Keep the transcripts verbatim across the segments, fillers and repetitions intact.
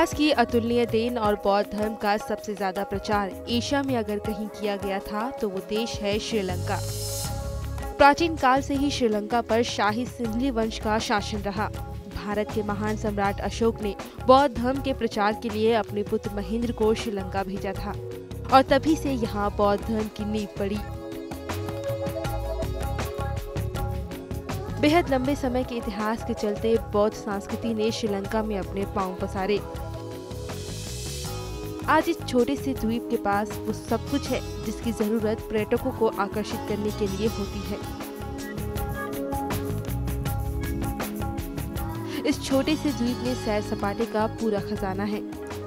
इतिहास की अतुलनीय देन और बौद्ध धर्म का सबसे ज्यादा प्रचार एशिया में अगर कहीं किया गया था तो वो देश है श्रीलंका। प्राचीन काल से ही श्रीलंका पर शाही सिंहली वंश का शासन रहा। भारत के महान सम्राट अशोक ने बौद्ध धर्म के प्रचार के लिए अपने पुत्र महेंद्र को श्रीलंका भेजा था और तभी से यहाँ बौद्ध धर्म की नींव पड़ी। बेहद लंबे समय के इतिहास के चलते बौद्ध संस्कृति ने श्रीलंका में अपने पांव पसारे। आज इस छोटे से द्वीप के पास वो सब कुछ है जिसकी जरूरत पर्यटकों को आकर्षित करने के लिए होती है। इस छोटे से द्वीप में सैर सपाटे का पूरा खजाना है।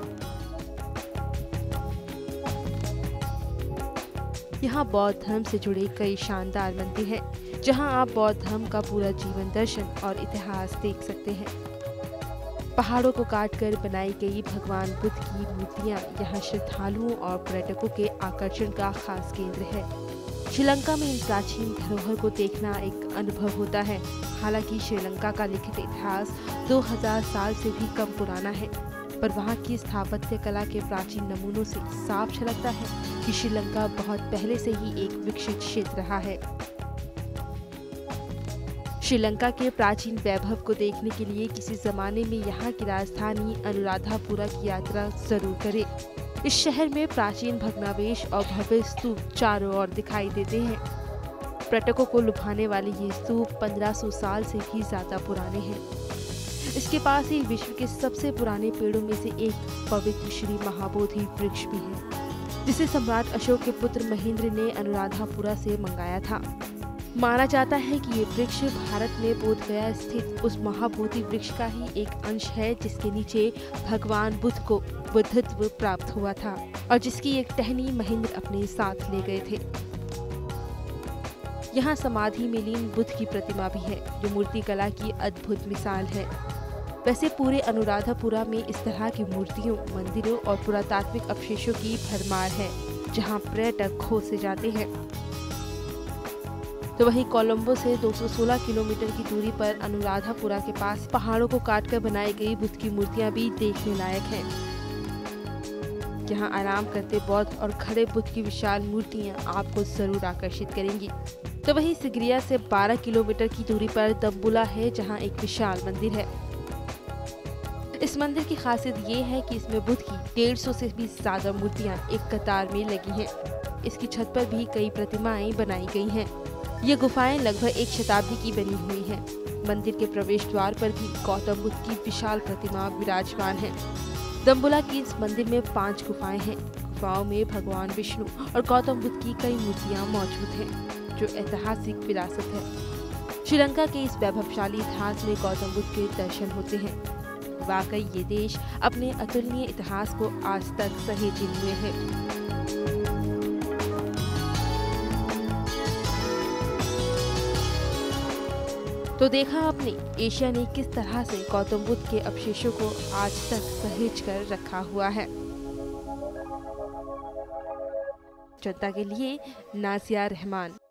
यहाँ बौद्ध धर्म से जुड़े कई शानदार मंदिर हैं, जहाँ आप बौद्ध धर्म का पूरा जीवन दर्शन और इतिहास देख सकते हैं। पहाड़ों को काटकर बनाई गई भगवान बुद्ध की मूर्तियाँ यहाँ श्रद्धालुओं और पर्यटकों के आकर्षण का खास केंद्र है। श्रीलंका में इन प्राचीन धरोहर को देखना एक अनुभव होता है। हालांकि श्रीलंका का लिखित इतिहास दो हज़ार साल से भी कम पुराना है, पर वहाँ की स्थापत्य कला के प्राचीन नमूनों से साफ झलकता है कि श्रीलंका बहुत पहले से ही एक विकसित क्षेत्र रहा है। श्रीलंका के प्राचीन वैभव को देखने के लिए किसी जमाने में यहाँ की राजधानी अनुराधापुरा की यात्रा जरूर करें। इस शहर में प्राचीन भग्नावशेष और भव्य स्तूप चारों ओर दिखाई देते हैं। पर्यटकों को लुभाने वाले ये स्तूप पंद्रह सौ साल से भी ज्यादा पुराने हैं। इसके पास ही विश्व के सबसे पुराने पेड़ों में से एक पवित्र श्री महाबोधि वृक्ष भी है, जिसे सम्राट अशोक के पुत्र महेंद्र ने अनुराधापुरा से मंगाया था। माना जाता है कि ये वृक्ष भारत में बोधगया स्थित उस महाबोधि वृक्ष का ही एक अंश है, जिसके नीचे भगवान बुद्ध को बुद्धत्व प्राप्त हुआ था और जिसकी एक टहनी महेंद्र अपने साथ ले गए थे। यहाँ समाधि में लीन बुद्ध की प्रतिमा भी है, जो मूर्ति कला की अद्भुत मिसाल है। वैसे पूरे अनुराधापुरा में इस तरह की मूर्तियों, मंदिरों और पुरातात्विक अवशेषों की भरमार है, जहाँ पर्यटक खो से जाते हैं। तो वहीं कोलंबो से दो सौ सोलह किलोमीटर की दूरी पर अनुराधापुरा के पास पहाड़ों को काटकर बनाई गई बुद्ध की मूर्तियां भी देखने लायक हैं। यहाँ आराम करते बौद्ध और खड़े बुद्ध की विशाल मूर्तियां आपको जरूर आकर्षित करेंगी। तो वहीं सिगरिया से बारह किलोमीटर की दूरी पर दम्बुला है, जहाँ एक विशाल मंदिर है। इस मंदिर की खासियत ये है कि इसमें बुद्ध की डेढ़ सौ से भी ज्यादा मूर्तियां एक कतार में लगी हैं। इसकी छत पर भी कई प्रतिमाएं बनाई गई हैं। ये गुफाएं लगभग एक शताब्दी की बनी हुई हैं। मंदिर के प्रवेश द्वार पर भी गौतम बुद्ध की विशाल प्रतिमा विराजमान है। दम्बुला की इस मंदिर में पांच गुफाएं हैं। गुफाओं में भगवान विष्णु और गौतम बुद्ध की कई मूर्तियां मौजूद हैं, जो ऐतिहासिक विरासत है। श्रीलंका के इस वैभवशाली इतिहास में गौतम बुद्ध के दर्शन होते हैं। वाकई ये देश अपने अतुलनीय इतिहास को आज तक सहेजे हुए है। तो देखा आपने, एशिया ने किस तरह से गौतम बुद्ध के अवशेषों को आज तक सहेज कर रखा हुआ है। जनता के लिए नाजिया रहमान।